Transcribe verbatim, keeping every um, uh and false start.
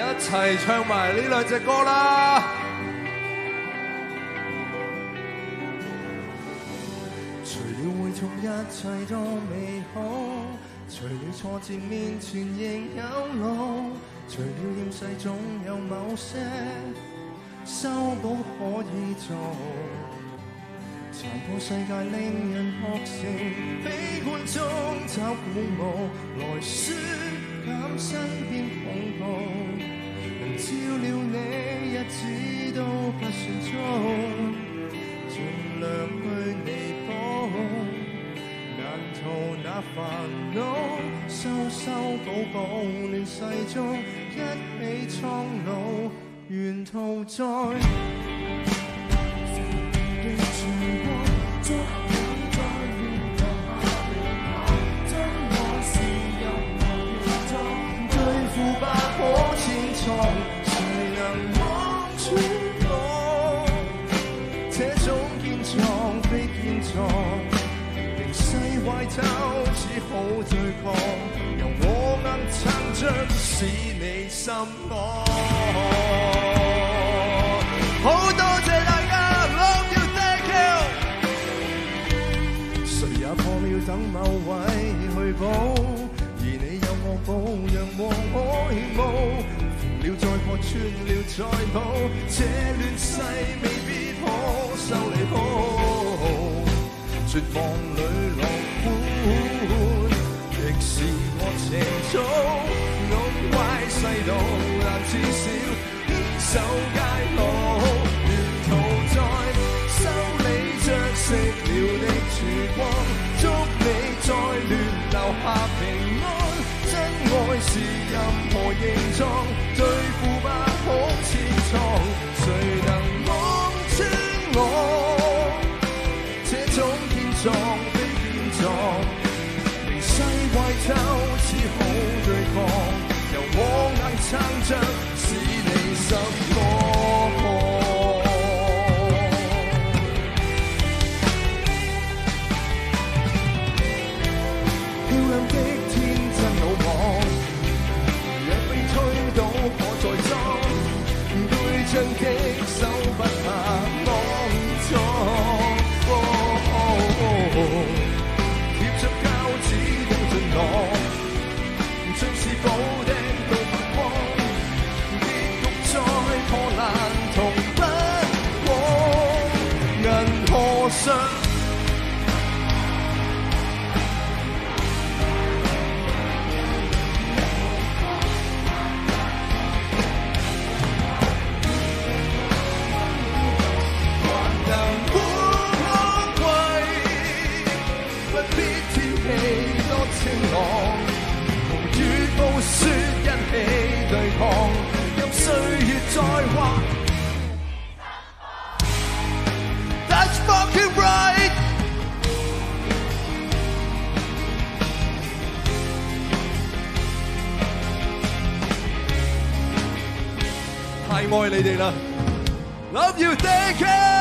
一齊唱埋呢兩隻歌啦！除了會從一切都美好，除了挫折面前仍有路，除了厭世總有某些修補可以做。殘破世界令人學成，悲觀中找鼓舞，來舒減身邊恐怖。能照料你日子都不算糟，盡量去彌補，難逃那煩惱，修修補補亂世中一起蒼老，沿途在。誰能望穿我？這種堅壯非堅壯，形勢壞透只好對抗，由我硬撐着，使你心安。好多謝大家 ，Love you, thank you。誰也破了等某位去補，而你有我保養和愛慕。了再破穿了再補，這亂世未必可修理好。絕望裏樂觀，亦是我情操。弄壞世道，但至少牽手偕老。沿途在修理着熄了的曙光，祝你在亂留下平安。真愛是任何形狀，對付不好似瘡，誰能望穿我？這種堅壯非堅壯，形勢壞透只好對抗，由我硬撐着，使你心安。漂亮的天真魯莽，若被推倒可再裝，對象的手不怕骯髒。貼着膠紙都盡浪，像是補釘都發光，結局再破爛同不往，銀河上。雪一起對抗，任歲月再畫。That's fucking right。太愛你哋啦 ，Love you, thank you。